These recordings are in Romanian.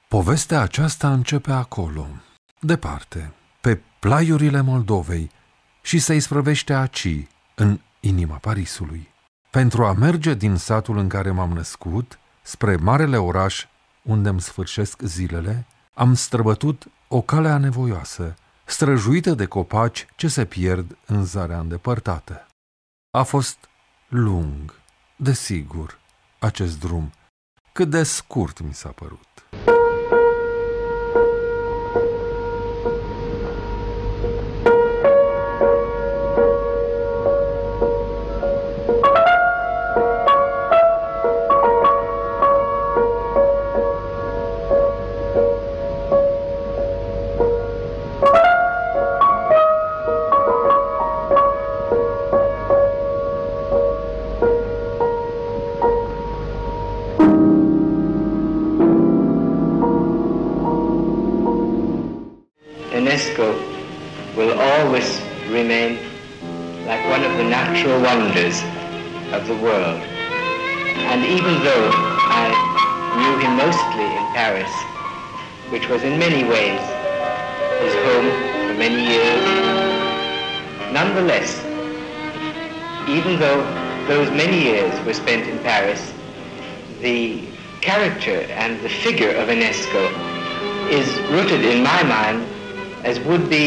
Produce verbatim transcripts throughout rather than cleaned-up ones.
Povestea aceasta începe acolo, departe, pe plaiurile Moldovei și se isprăvește aci, în inima Parisului. Pentru a merge din satul în care m-am născut spre marele oraș unde îmi sfârșesc zilele, am străbătut o cale anevoioasă, străjuită de copaci ce se pierd în zarea îndepărtată. A fost lung, desigur, acest drum, cât de scurt mi s-a părut. UNESCO will always remain like one of the natural wonders of the world. And even though I knew him mostly in Paris, which was in many ways his home for many years, nonetheless, even though those many years were spent in Paris, the character and the figure of UNESCO is rooted in my mind as would be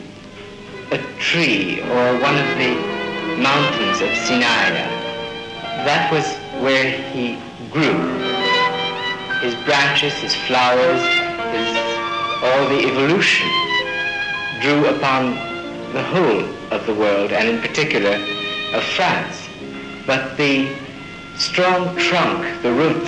a tree or one of the mountains of Sinai. That was where he grew. His branches, his flowers, his, all the evolution drew upon the whole of the world, and in particular of France. But the strong trunk, the roots,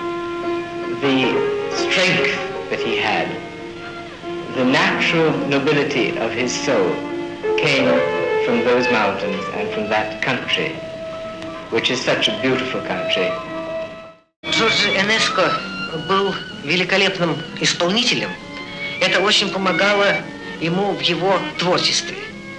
the strength that he had, the natural nobility of his soul came from those mountains and from that country, which is such a beautiful country. Джордж Энеско был великолепным исполнителем. Это очень помогало ему в его творчестве.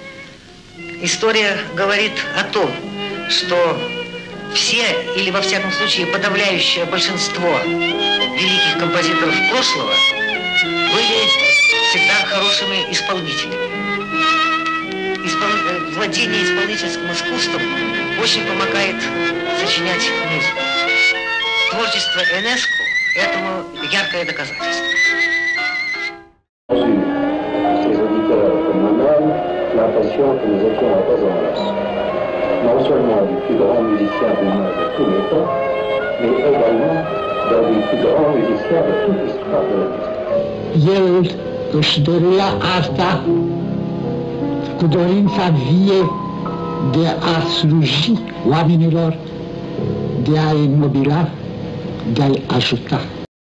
История говорит о том, что все, или во всяком случае подавляющее большинство великих композиторов прошлого были всегда хорошими исполнителями. Испол... Владение исполнительским искусством очень помогает сочинять музыку. Творчество Энеско этому яркое доказательство. Ces auditeurs comme moi-même, l'impression que nous étions en présence non seulement du plus grand musicien du monde de tous les temps, mais également d'un des plus grands musiciens de toute l'histoire de la musique. El își dorea asta cu dorința vie de a sluji oamenilor, de a-i înmobila, de a-i ajuta.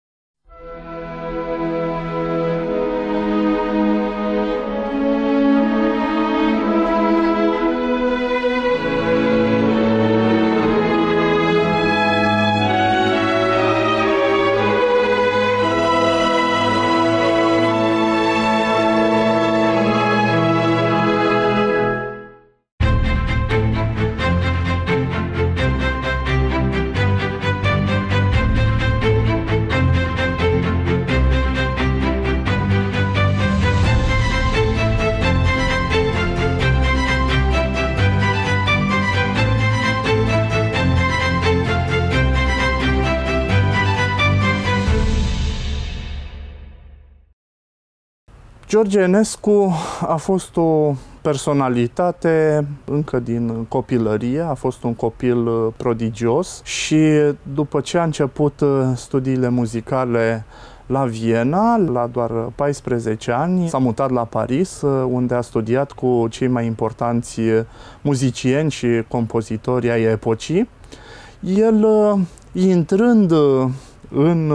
George Enescu a fost o personalitate încă din copilărie, a fost un copil prodigios și după ce a început studiile muzicale la Viena, la doar paisprezece ani, s-a mutat la Paris, unde a studiat cu cei mai importanți muzicieni și compozitori ai epocii. El, intrând în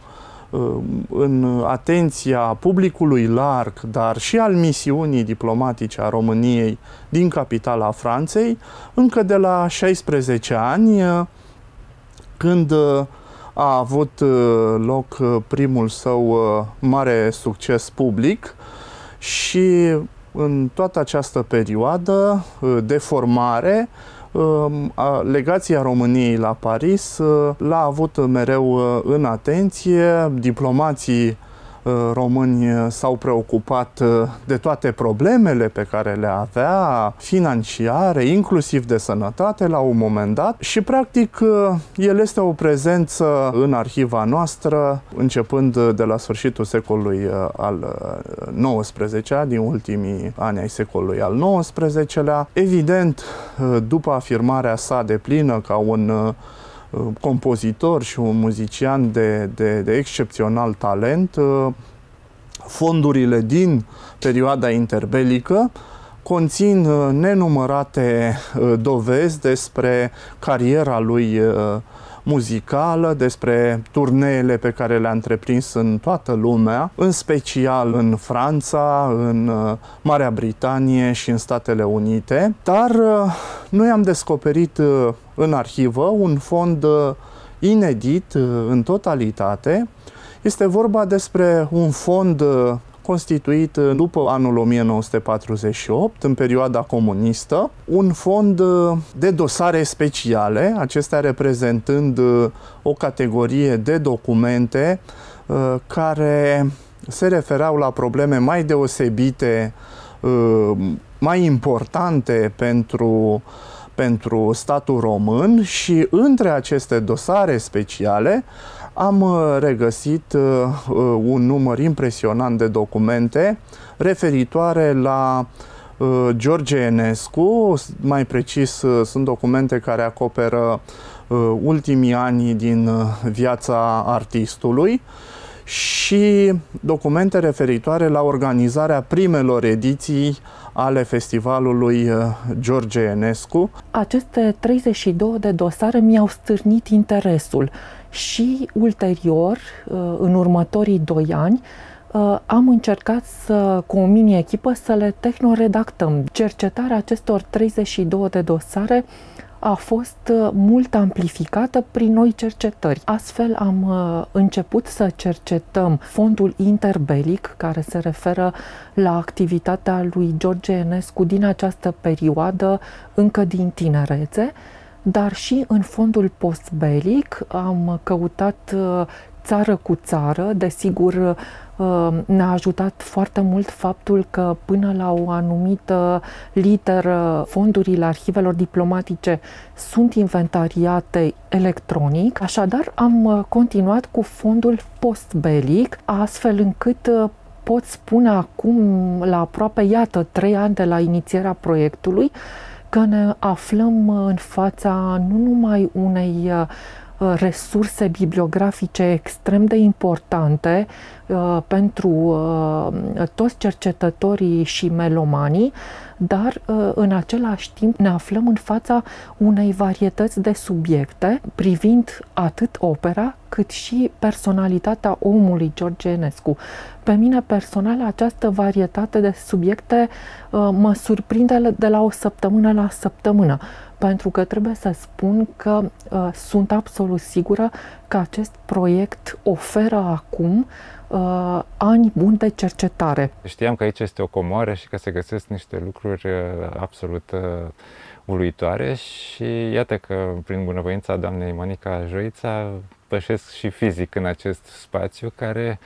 în atenția publicului larg, dar și al misiunii diplomatice a României din capitala Franței, încă de la șaisprezece ani, când a avut loc primul său mare succes public și în toată această perioadă de formare Legația României la Paris l-a avut mereu în atenție. Diplomații români s-au preocupat de toate problemele pe care le avea, financiare, inclusiv de sănătate la un moment dat, și practic el este o prezență în arhiva noastră începând de la sfârșitul secolului al nouăsprezecelea, din ultimii ani ai secolului al nouăsprezecelea. Evident, după afirmarea sa deplină ca un compozitor și un muzician de, de, de excepțional talent, fondurile din perioada interbelică conțin nenumărate dovezi despre cariera lui muzicală, despre turneele pe care le-a întreprins în toată lumea, în special în Franța, în Marea Britanie și în Statele Unite. Dar noi am descoperit în arhivă un fond inedit în totalitate. Este vorba despre un fond constituit după anul o mie nouă sute patruzeci și opt, în perioada comunistă, un fond de dosare speciale, acestea reprezentând o categorie de documente care se refereau la probleme mai deosebite, mai importante pentru, pentru statul român, și între aceste dosare speciale am regăsit un număr impresionant de documente referitoare la George Enescu. Mai precis, sunt documente care acoperă ultimii ani din viața artistului și documente referitoare la organizarea primelor ediții ale festivalului George Enescu. Aceste treizeci și două de dosare mi-au stârnit interesul și ulterior, în următorii doi ani, am încercat să, cu o mini-echipă, să le tehnoredactăm. Cercetarea acestor treizeci și două de dosare a fost mult amplificată prin noi cercetări. Astfel am început să cercetăm fondul interbelic, care se referă la activitatea lui George Enescu din această perioadă, încă din tinerețe, dar și în fondul postbelic am căutat țară cu țară. Desigur, ne-a ajutat foarte mult faptul că până la o anumită literă fondurile arhivelor diplomatice sunt inventariate electronic. Așadar, am continuat cu fondul postbelic, astfel încât pot spune acum, la aproape, iată, trei ani de la inițierea proiectului, că ne aflăm în fața nu numai unei resurse bibliografice extrem de importante uh, pentru uh, toți cercetătorii și melomanii, dar uh, în același timp ne aflăm în fața unei varietăți de subiecte, privind atât opera cât și personalitatea omului George Enescu. Pe mine personal, această varietate de subiecte uh, mă surprinde de la o săptămână la săptămână, pentru că trebuie să spun că uh, sunt absolut sigură că acest proiect oferă acum uh, ani buni de cercetare. Știam că aici este o comoară și că se găsesc niște lucruri uh, absolut uh, uluitoare și iată că prin bunăvoința doamnei Monica Joița pășesc și fizic în acest spațiu care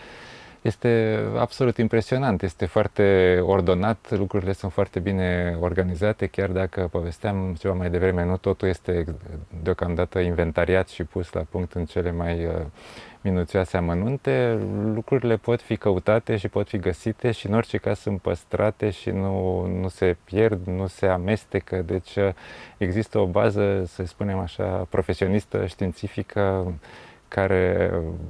este absolut impresionant, este foarte ordonat, lucrurile sunt foarte bine organizate, chiar dacă povesteam ceva mai devreme, nu totul este deocamdată inventariat și pus la punct în cele mai minuțioase amănunte. Lucrurile pot fi căutate și pot fi găsite și în orice caz sunt păstrate și nu, nu se pierd, nu se amestecă, deci există o bază, să spunem așa, profesionistă, științifică, care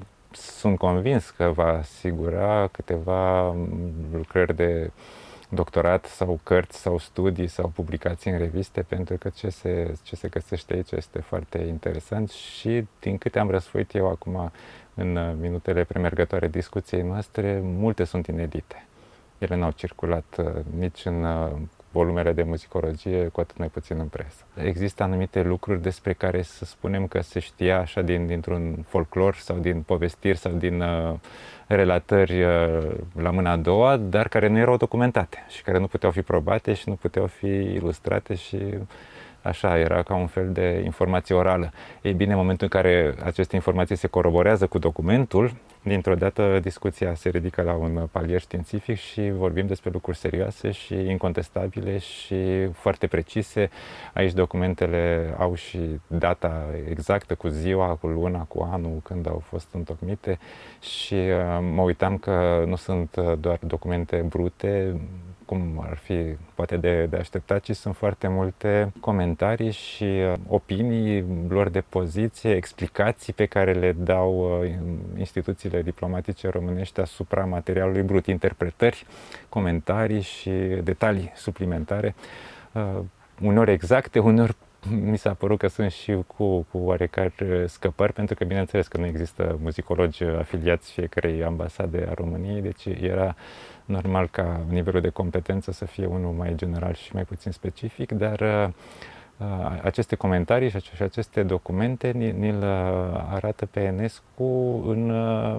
sunt convins că va asigura câteva lucrări de doctorat sau cărți sau studii sau publicații în reviste, pentru că ce se, ce se găsește aici este foarte interesant și din câte am răsfoit eu acum în minutele premergătoare discuției noastre, multe sunt inedite. Ele n-au circulat nici în volumele de muzicologie, cu atât mai puțin în presă. Există anumite lucruri despre care să spunem că se știa așa din, dintr-un folclor sau din povestiri sau din uh, relatări uh, la mâna a doua, dar care nu erau documentate și care nu puteau fi probate și nu puteau fi ilustrate și așa, era ca un fel de informație orală. Ei bine, în momentul în care aceste informații se coroborează cu documentul, dintr-o dată discuția se ridică la un palier științific și vorbim despre lucruri serioase și incontestabile și foarte precise. Aici documentele au și data exactă, cu ziua, cu luna, cu anul, când au fost întocmite și mă uitam că nu sunt doar documente brute, cum ar fi poate de, de așteptat, ci sunt foarte multe comentarii și opinii, lor de poziție, explicații pe care le dau instituțiile diplomatice românești asupra materialului brut, interpretări, comentarii și detalii suplimentare, uneori exacte, uneori mi s-a părut că sunt și cu, cu oarecare scăpări, pentru că bineînțeles că nu există muzicologi afiliați fiecarei ambasade a României, deci era normal ca nivelul de competență să fie unul mai general și mai puțin specific, dar uh, aceste comentarii și aceste documente ni-l arată pe Enescu în, uh,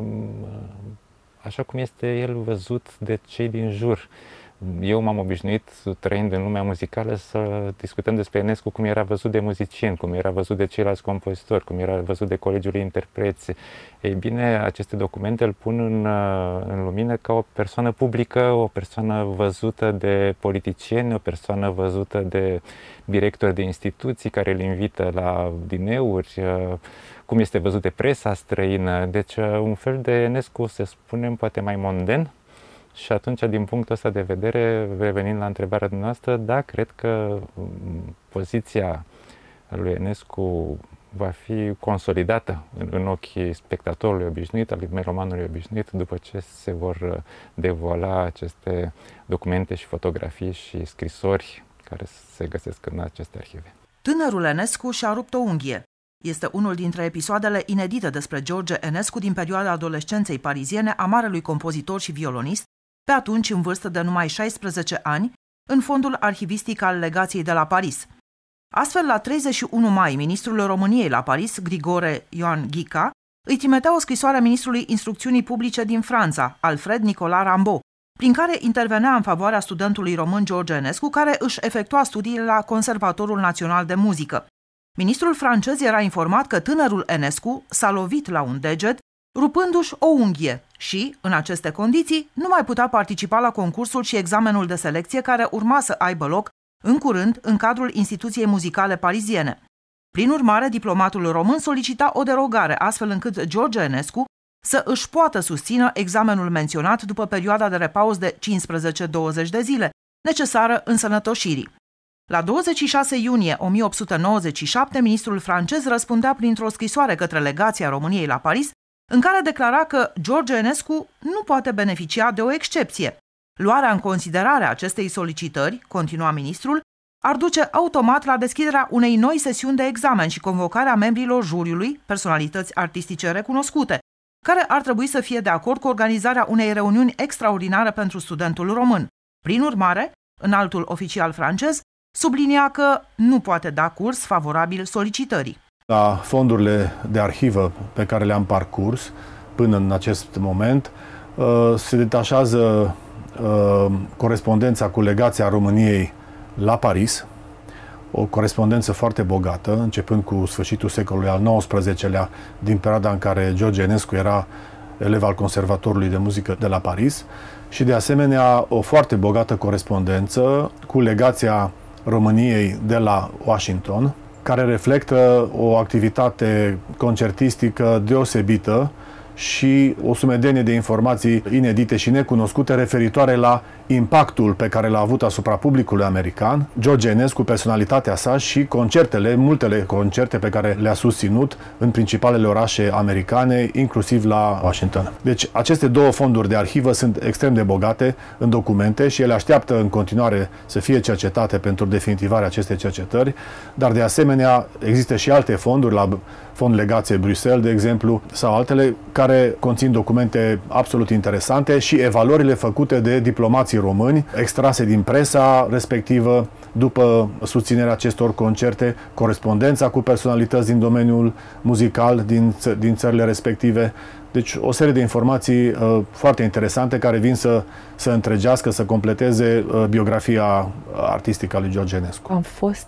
așa cum este el văzut de cei din jur. Eu m-am obișnuit, trăind în lumea muzicală, să discutăm despre Enescu cum era văzut de muzicieni, cum era văzut de ceilalți compozitori, cum era văzut de colegiul interpreți. Ei bine, aceste documente îl pun în, în lumină ca o persoană publică, o persoană văzută de politicieni, o persoană văzută de directori de instituții care îl invită la dineuri, cum este văzut de presa străină. Deci un fel de Enescu, să spunem, poate mai monden. Și atunci, din punctul ăsta de vedere, revenind la întrebarea dumneavoastră, da, cred că poziția lui Enescu va fi consolidată în, în ochii spectatorului obișnuit, al melomanului obișnuit, după ce se vor devoala aceste documente și fotografii și scrisori care se găsesc în aceste arhive. Tânărul Enescu și-a rupt o unghie. Este unul dintre episoadele inedite despre George Enescu din perioada adolescenței pariziene a marelui compozitor și violonist, pe atunci în vârstă de numai șaisprezece ani, în fondul arhivistic al legației de la Paris. Astfel, la treizeci și unu mai, ministrul României la Paris, Grigore Ioan Ghica, îi trimitea o scrisoare a ministrului Instrucțiunii Publice din Franța, Alfred Nicolas Rambaud, prin care intervenea în favoarea studentului român George Enescu, care își efectua studiile la Conservatorul Național de Muzică. Ministrul francez era informat că tânărul Enescu s-a lovit la un deget, rupându-și o unghie și, în aceste condiții, nu mai putea participa la concursul și examenul de selecție care urma să aibă loc în curând în cadrul instituției muzicale pariziene. Prin urmare, diplomatul român solicita o derogare, astfel încât George Enescu să își poată susține examenul menționat după perioada de repaus de cincisprezece douăzeci de zile, necesară însănătoșirii. La douăzeci și șase iunie o mie opt sute nouăzeci și șapte, ministrul francez răspundea printr-o scrisoare către legația României la Paris, în care declara că George Enescu nu poate beneficia de o excepție. Luarea în considerare a acestei solicitări, continua ministrul, ar duce automat la deschiderea unei noi sesiuni de examen și convocarea membrilor juriului, personalități artistice recunoscute, care ar trebui să fie de acord cu organizarea unei reuniuni extraordinare pentru studentul român. Prin urmare, înaltul oficial francez sublinia că nu poate da curs favorabil solicitării. La fondurile de arhivă pe care le-am parcurs până în acest moment se detașează corespondența cu legația României la Paris, o corespondență foarte bogată, începând cu sfârșitul secolului al nouăsprezecelea, din perioada în care George Enescu era elev al Conservatorului de Muzică de la Paris, și de asemenea o foarte bogată corespondență cu legația României de la Washington, care reflectă o activitate concertistică deosebită și o sumedenie de informații inedite și necunoscute referitoare la impactul pe care l-a avut asupra publicului american George Enescu, personalitatea sa și concertele, multele concerte pe care le-a susținut în principalele orașe americane, inclusiv la Washington. Deci aceste două fonduri de arhivă sunt extrem de bogate în documente și ele așteaptă în continuare să fie cercetate pentru definitivarea acestei cercetări, dar de asemenea există și alte fonduri, la Fond Legație Bruxelles, de exemplu, sau altele, care conțin documente absolut interesante și evaluările făcute de diplomații români, extrase din presa respectivă, după susținerea acestor concerte, corespondența cu personalități din domeniul muzical din, din țările respective. Deci o serie de informații uh, foarte interesante care vin să, să întregească, să completeze uh, biografia artistică a lui George Enescu. Am fost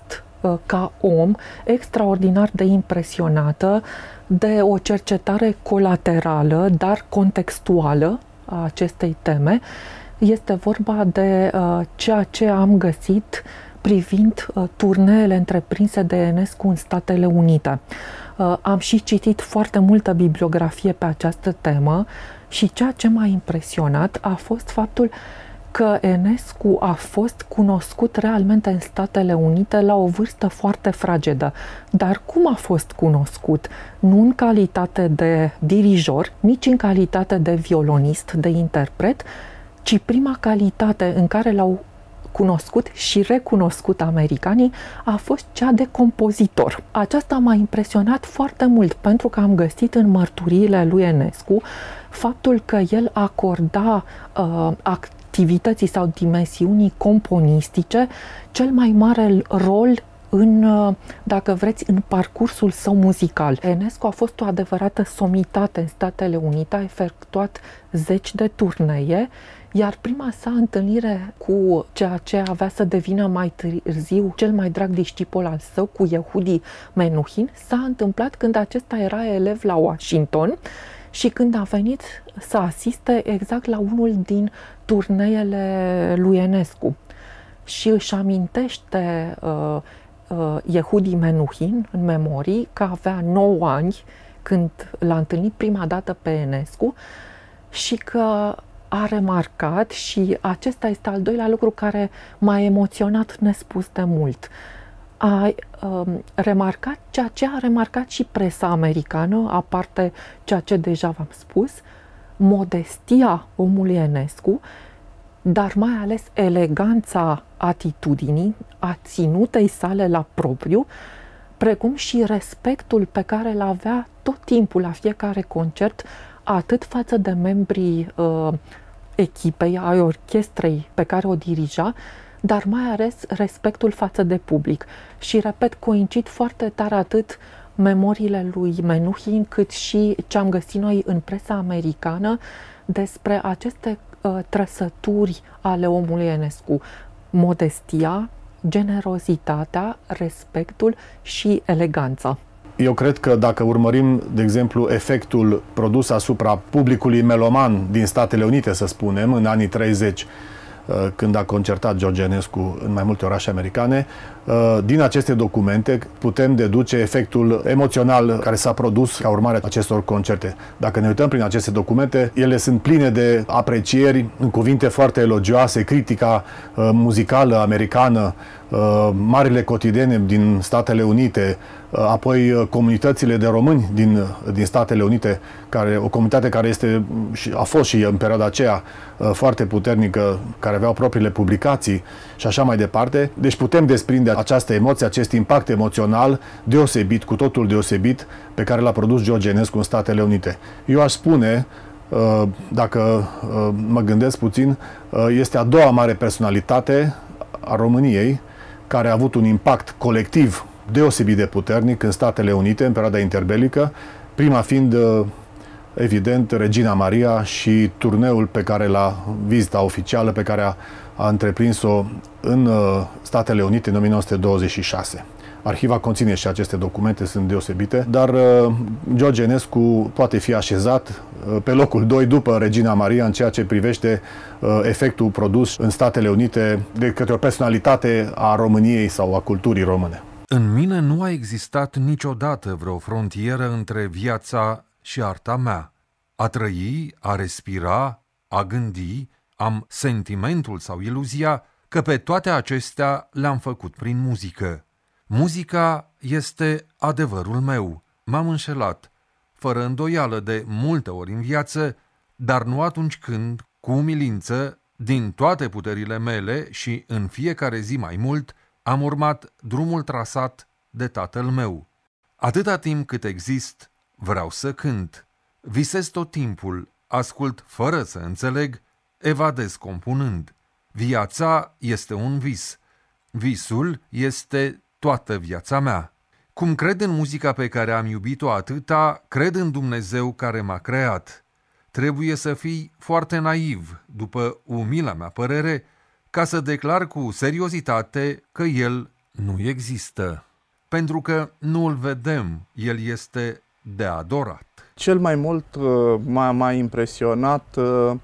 ca om extraordinar de impresionată de o cercetare colaterală, dar contextuală a acestei teme. Este vorba de uh, ceea ce am găsit privind uh, turneele întreprinse de Enescu în Statele Unite. Uh, am și citit foarte multă bibliografie pe această temă și ceea ce m-a impresionat a fost faptul că Enescu a fost cunoscut realmente în Statele Unite la o vârstă foarte fragedă. Dar cum a fost cunoscut? Nu în calitate de dirijor, nici în calitate de violonist, de interpret, ci prima calitate în care l-au cunoscut și recunoscut americanii a fost cea de compozitor. Aceasta m-a impresionat foarte mult pentru că am găsit în mărturiile lui Enescu faptul că el acorda uh, activității sau dimensiunii componistice cel mai mare rol în, dacă vreți, în parcursul său muzical. Enescu a fost o adevărată somitate în Statele Unite, a efectuat zeci de turnee, iar prima sa întâlnire cu ceea ce avea să devină mai târziu cel mai drag discipol al său, cu Yehudi Menuhin, s-a întâmplat când acesta era elev la Washington și când a venit să asiste exact la unul din turneele lui Enescu. Și își amintește uh, uh, Yehudi Menuhin în memorii că avea nouă ani când l-a întâlnit prima dată pe Enescu și că a remarcat, și acesta este al doilea lucru care m-a emoționat nespus de mult, a um, remarcat ceea ce a remarcat și presa americană, aparte ceea ce deja v-am spus, modestia omului Enescu, dar mai ales eleganța atitudinii, a ținutei sale la propriu, precum și respectul pe care îl avea tot timpul la fiecare concert, atât față de membrii uh, echipei, ai orchestrei pe care o dirija, dar mai ales respectul față de public. Și, repet, coincid foarte tare atât memoriile lui Menuhin, cât și ce am găsit noi în presa americană despre aceste uh, trăsături ale omului Enescu: modestia, generozitatea, respectul și eleganța. Eu cred că dacă urmărim, de exemplu, efectul produs asupra publicului meloman din Statele Unite, să spunem, în anii treizeci, când a concertat George Enescu în mai multe orașe americane, din aceste documente putem deduce efectul emoțional care s-a produs ca urmare a acestor concerte. Dacă ne uităm prin aceste documente, ele sunt pline de aprecieri, în cuvinte foarte elogioase, critica muzicală americană, marile cotidiene din Statele Unite, apoi comunitățile de români din, din Statele Unite, care, o comunitate care este, a fost și în perioada aceea foarte puternică, care aveau propriile publicații și așa mai departe. Deci putem desprinde această emoție, acest impact emoțional deosebit, cu totul deosebit, pe care l-a produs George Enescu în Statele Unite. Eu aș spune, dacă mă gândesc puțin, este a doua mare personalitate a României care a avut un impact colectiv deosebit de puternic în Statele Unite în perioada interbelică, prima fiind, evident, Regina Maria și turneul pe care l-a, vizita oficială pe care a, a întreprins-o în Statele Unite în o mie nouă sute douăzeci și șase. Arhiva conține și aceste documente, sunt deosebite, dar uh, George Enescu poate fi așezat uh, pe locul doi după Regina Maria în ceea ce privește uh, efectul produs în Statele Unite de către o personalitate a României sau a culturii române. În mine nu a existat niciodată vreo frontieră între viața și arta mea. A trăi, a respira, a gândi, am sentimentul sau iluzia că pe toate acestea le-am făcut prin muzică. Muzica este adevărul meu. M-am înșelat, fără îndoială, de multe ori în viață, dar nu atunci când, cu umilință, din toate puterile mele și în fiecare zi mai mult, am urmat drumul trasat de tatăl meu. Atâta timp cât exist, vreau să cânt. Visez tot timpul, ascult fără să înțeleg, evadez compunând. Viața este un vis. Visul este toată viața mea. Cum cred în muzica pe care am iubit-o atâta, cred în Dumnezeu care m-a creat. Trebuie să fii foarte naiv, după umila mea părere, ca să declar cu seriozitate că El nu există, pentru că nu îl vedem, el este de adorat. Cel mai mult m-a, m-a impresionat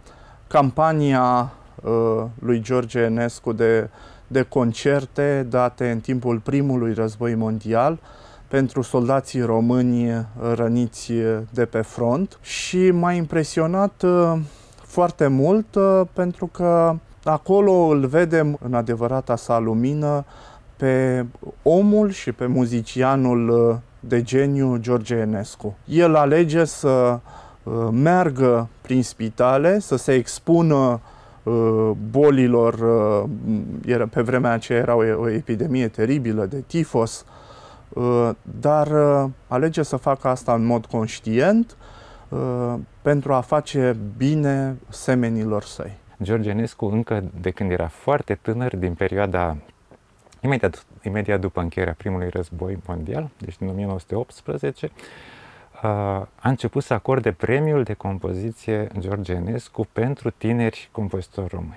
campania lui George Enescu de, de concerte date în timpul primului război mondial pentru soldații români răniți de pe front și m-a impresionat foarte mult pentru că acolo îl vedem în adevărata sa lumină pe omul și pe muzicianul de geniu George Enescu. El alege să meargă prin spitale, să se expună bolilor, pe vremea aceea era o epidemie teribilă de tifos, dar alege să facă asta în mod conștient pentru a face bine semenilor săi. George Enescu, încă de când era foarte tânăr, din perioada imediat, imediat după încheierea primului război mondial, deci din o mie nouă sute optsprezece, a început să acorde premiul de compoziție George Enescu pentru tineri compozitori români.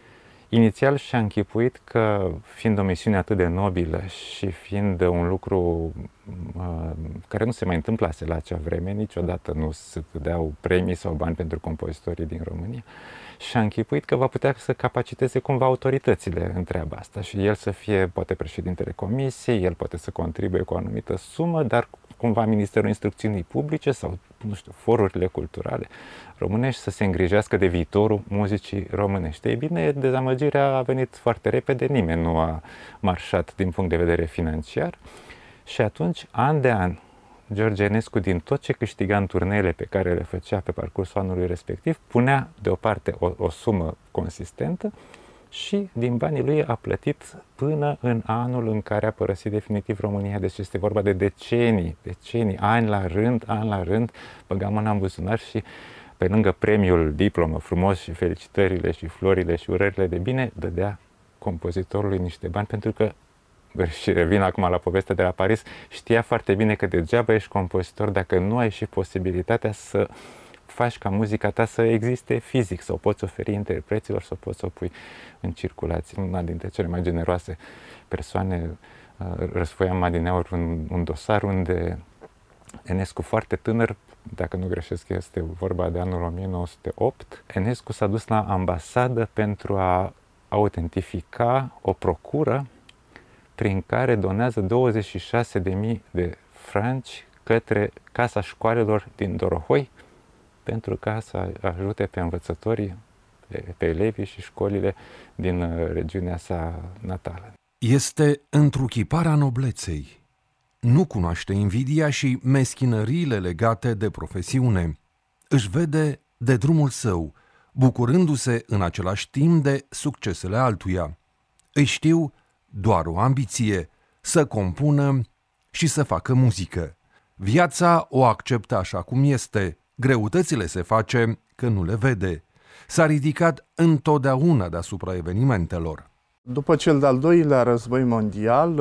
Inițial și-a închipuit că, fiind o misiune atât de nobilă și fiind un lucru uh, care nu se mai întâmplase la acea vreme, niciodată nu se dădeau premii sau bani pentru compozitorii din România, și-a închipuit că va putea să capaciteze cumva autoritățile în treaba asta și el să fie, poate, președintele comisiei, el poate să contribuie cu o anumită sumă, dar cumva Ministerul Instrucțiunii Publice sau, nu știu, forurile culturale românești să se îngrijească de viitorul muzicii românești. Ei bine, dezamăgirea a venit foarte repede, nimeni nu a marșat din punct de vedere financiar și atunci, an de an, George Enescu, din tot ce câștiga în turneele pe care le făcea pe parcursul anului respectiv, punea deoparte o, o sumă consistentă și din banii lui a plătit până în anul în care a părăsit definitiv România. Deci este vorba de decenii, decenii, ani la rând, ani la rând, băga mâna în buzunar și pe lângă premiul, diplomă frumos și felicitările și florile și urările de bine, dădea compozitorului niște bani pentru că, și revin acum la povestea de la Paris, știa foarte bine că degeaba ești compozitor dacă nu ai și posibilitatea să faci ca muzica ta să existe fizic, să o poți oferi interpreților, să o poți o pui în circulație. Una dintre cele mai generoase persoane, răsfoiam adineauri un, un dosar unde Enescu, foarte tânăr, dacă nu greșesc este vorba de anul o mie nouă sute opt, Enescu s-a dus la ambasadă pentru a autentifica o procură prin care donează douăzeci și șase de mii de franci către Casa Școalelor din Dorohoi pentru ca să ajute pe învățătorii, pe elevii și școlile din regiunea sa natală. Este întruchiparea nobleței. Nu cunoaște invidia și meschinăriile legate de profesiune. Își vede de drumul său, bucurându-se în același timp de succesele altuia. Îi știu doar o ambiție, să compună și să facă muzică. Viața o acceptă așa cum este, greutățile se face că nu le vede. S-a ridicat întotdeauna deasupra evenimentelor. După cel de-al doilea război mondial,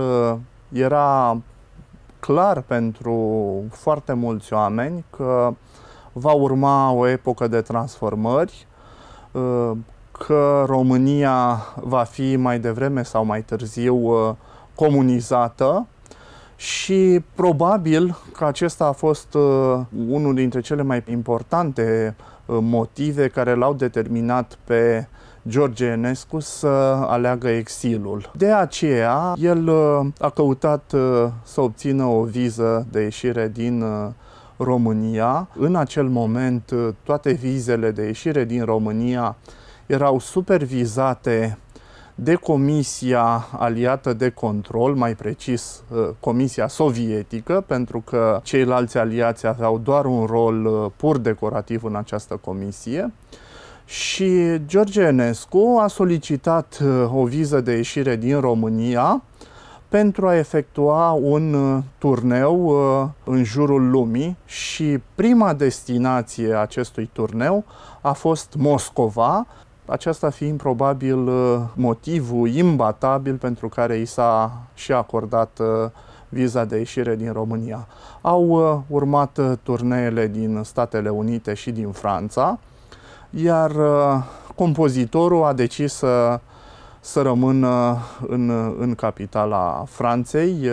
era clar pentru foarte mulți oameni că va urma o epocă de transformări, că România va fi mai devreme sau mai târziu comunizată și probabil că acesta a fost unul dintre cele mai importante motive care l-au determinat pe George Enescu să aleagă exilul. De aceea, el a căutat să obțină o viză de ieșire din România. În acel moment, toate vizele de ieșire din România erau supervizate de Comisia Aliată de Control, mai precis Comisia Sovietică, pentru că ceilalți aliați aveau doar un rol pur decorativ în această comisie. Și George Enescu a solicitat o viză de ieșire din România pentru a efectua un turneu în jurul lumii și prima destinație a acestui turneu a fost Moscova, aceasta fiind probabil motivul imbatabil pentru care i s-a și acordat viza de ieșire din România. Au urmat turneele din Statele Unite și din Franța, iar compozitorul a decis să, să rămână în, în capitala Franței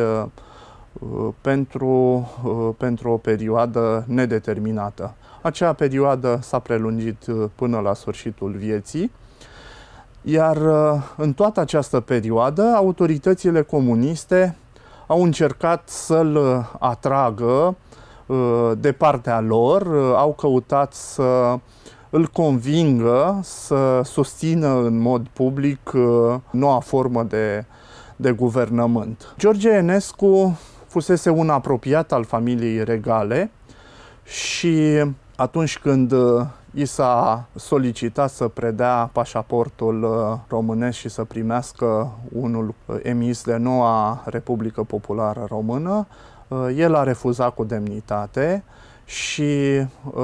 pentru, pentru o perioadă nedeterminată. Acea perioadă s-a prelungit până la sfârșitul vieții, iar în toată această perioadă autoritățile comuniste au încercat să-l atragă de partea lor, au căutat să îl convingă să susțină în mod public noua formă de, de guvernământ. George Enescu fusese un apropiat al familiei regale și atunci când i s-a solicitat să predea pașaportul românesc și să primească unul emis de noua Republică Populară Română, el a refuzat cu demnitate și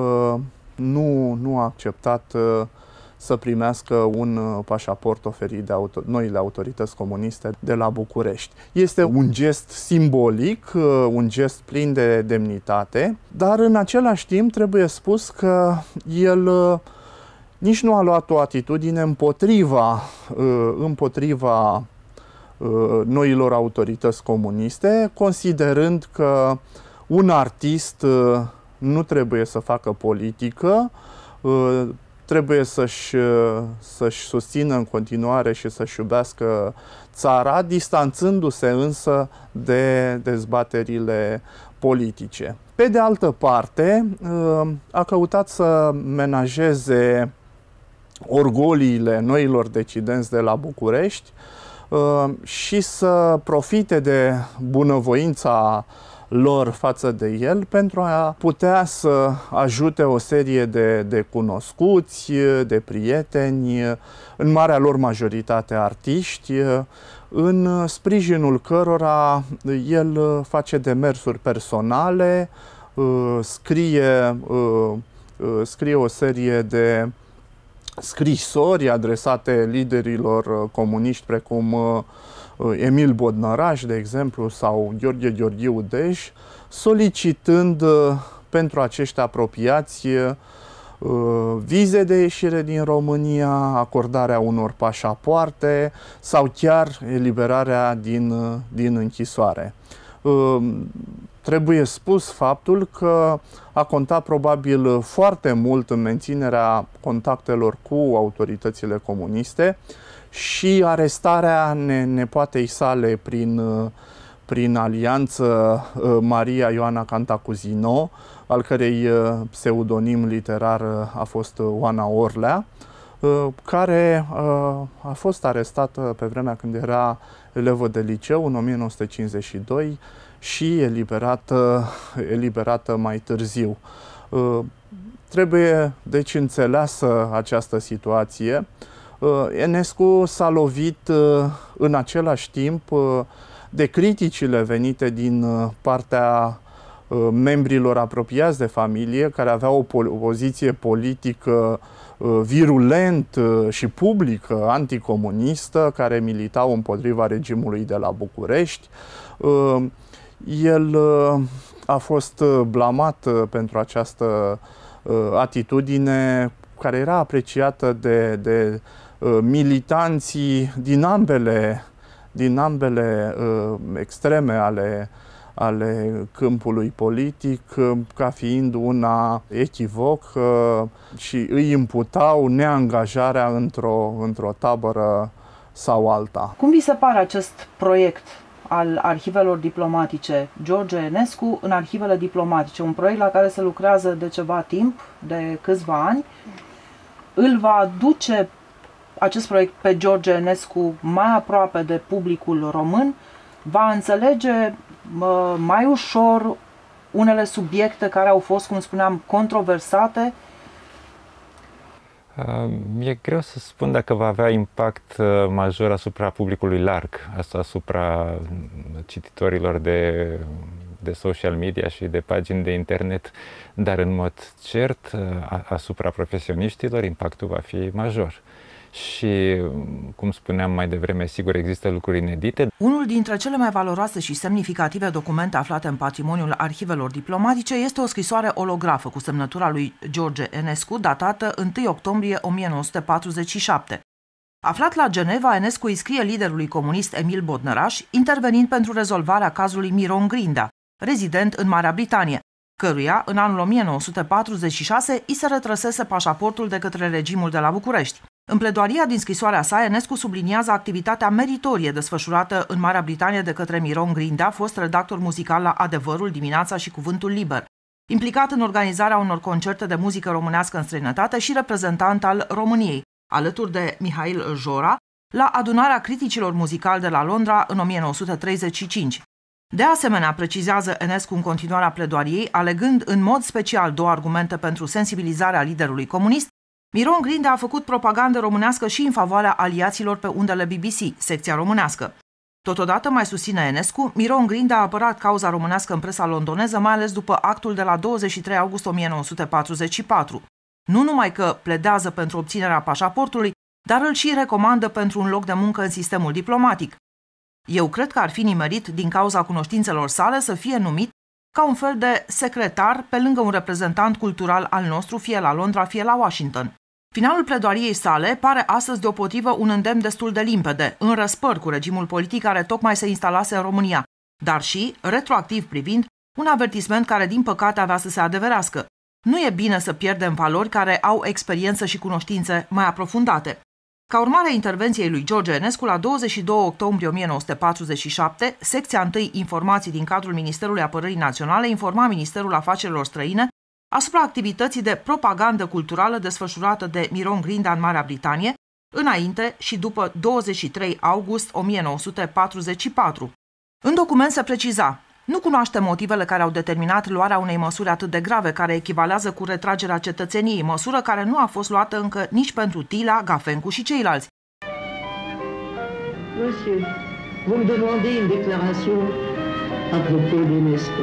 nu, nu a acceptat să primească un pașaport oferit de auto- noile autorități comuniste de la București. Este un gest simbolic, un gest plin de demnitate, dar în același timp trebuie spus că el nici nu a luat o atitudine împotriva, împotriva noilor autorități comuniste, considerând că un artist nu trebuie să facă politică, trebuie să-și, să-și susțină în continuare și să-și iubească țara, distanțându-se însă de dezbaterile politice. Pe de altă parte, a căutat să menajeze orgoliile noilor decidenți de la București și să profite de bunăvoința lor față de el pentru a putea să ajute o serie de, de cunoscuți, de prieteni, în marea lor majoritate artiști, în sprijinul cărora el face demersuri personale, scrie, scrie o serie de scrisori adresate liderilor comuniști precum Emil Bodnăraș, de exemplu, sau Gheorghe Gheorghiu Dej, solicitând pentru acești apropiați vize de ieșire din România, acordarea unor pașapoarte sau chiar eliberarea din, din închisoare. Trebuie spus faptul că a contat probabil foarte mult în menținerea contactelor cu autoritățile comuniste și arestarea nepoatei sale prin, prin alianță Maria Ioana Cantacuzino, al cărei pseudonim literar a fost Oana Orlea, care a fost arestată pe vremea când era elevă de liceu în o mie nouă sute cincizeci și doi și eliberată, eliberată mai târziu. Trebuie deci înțeleasă această situație. Enescu s-a lovit în același timp de criticile venite din partea membrilor apropiați de familie, care aveau o poziție politică virulent și publică, anticomunistă, care militau împotriva regimului de la București. El a fost blamat pentru această atitudine care era apreciată de, de militanții din ambele, din ambele extreme ale, ale câmpului politic ca fiind una echivoc și îi imputau neangajarea într-o, într-o tabără sau alta. Cum vi se pare acest proiect al arhivelor diplomatice George Enescu în arhivele diplomatice? Un proiect la care se lucrează de ceva timp, de câțiva ani. Îl va duce acest proiect pe George Enescu mai aproape de publicul român? Va înțelege mai ușor unele subiecte care au fost, cum spuneam, controversate? E greu să spun dacă va avea impact major asupra publicului larg, asupra cititorilor de, de social media și de pagini de internet, dar în mod cert asupra profesioniștilor impactul va fi major. Și, cum spuneam mai devreme, sigur există lucruri inedite. Unul dintre cele mai valoroase și semnificative documente aflate în patrimoniul arhivelor diplomatice este o scrisoare olografă cu semnătura lui George Enescu, datată întâi octombrie o mie nouă sute patruzeci și șapte. Aflat la Geneva, Enescu îi scrie liderului comunist Emil Bodnăraș, intervenind pentru rezolvarea cazului Miron Grinda, rezident în Marea Britanie, căruia, în anul o mie nouă sute patruzeci și șase, i se retrăsese pașaportul de către regimul de la București. În pledoaria din scrisoarea sa, Enescu subliniază activitatea meritorie desfășurată în Marea Britanie de către Miron Grinda, fost redactor muzical la Adevărul, Dimineața și Cuvântul Liber, implicat în organizarea unor concerte de muzică românească în străinătate și reprezentant al României, alături de Mihail Jora, la adunarea criticilor muzicali de la Londra în o mie nouă sute treizeci și cinci. De asemenea, precizează Enescu în continuarea pledoariei, alegând în mod special două argumente pentru sensibilizarea liderului comunist, Miron Grinda a făcut propagandă românească și în favoarea aliaților pe undele B B C, secția românească. Totodată, mai susține Enescu, Miron Grinda a apărat cauza românească în presa londoneză, mai ales după actul de la douăzeci și trei august o mie nouă sute patruzeci și patru. Nu numai că pledează pentru obținerea pașaportului, dar îl și recomandă pentru un loc de muncă în sistemul diplomatic. Eu cred că ar fi nimerit, din cauza cunoștințelor sale, să fie numit ca un fel de secretar pe lângă un reprezentant cultural al nostru, fie la Londra, fie la Washington. Finalul pledoariei sale pare astăzi deopotrivă un îndemn destul de limpede, în răspăr cu regimul politic care tocmai se instalase în România, dar și, retroactiv privind, un avertisment care din păcate avea să se adeverească. Nu e bine să pierdem valori care au experiență și cunoștințe mai aprofundate. Ca urmare a intervenției lui George Enescu, la douăzeci și doi octombrie o mie nouă sute patruzeci și șapte, secția întâi Informații din cadrul Ministerului Apărării Naționale informa Ministerul Afacerilor Străine asupra activității de propagandă culturală desfășurată de Miron Grinda în Marea Britanie, înainte și după douăzeci și trei august o mie nouă sute patruzeci și patru. În document se preciza: nu cunoaștem motivele care au determinat luarea unei măsuri atât de grave, care echivalează cu retragerea cetățeniei, măsură care nu a fost luată încă nici pentru Tila, Gafencu și ceilalți. Monsieur, vous me demandez une déclaration à propos d'Enescu.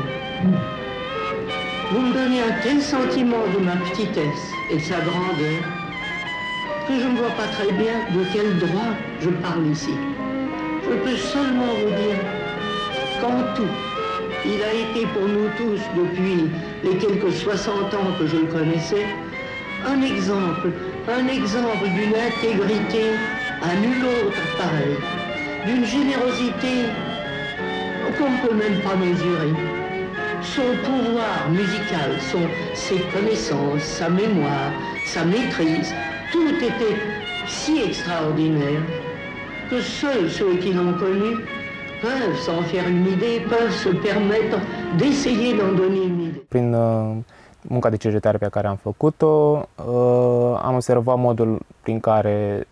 Vous me donnez un tel sentiment de ma petitesse et de sa grandeur que je ne vois pas très bien de quel droit je parle ici. Je peux seulement vous dire qu'en tout, il a été pour nous tous, depuis les quelques soixante ans que je le connaissais, un exemple, un exemple d'une intégrité à nul autre pareil, d'une générosité qu'on ne peut même pas mesurer. Son pouvoir musical, son, ses connaissances, sa mémoire, sa maîtrise, tout était si extraordinaire que seuls ceux qui l'ont connu peuvent s'en faire une idée, peuvent se permettre d'essayer d'en donner une idée. Prin uh, munca de cercetare pe care am făcut-o, uh, am observat modul prin care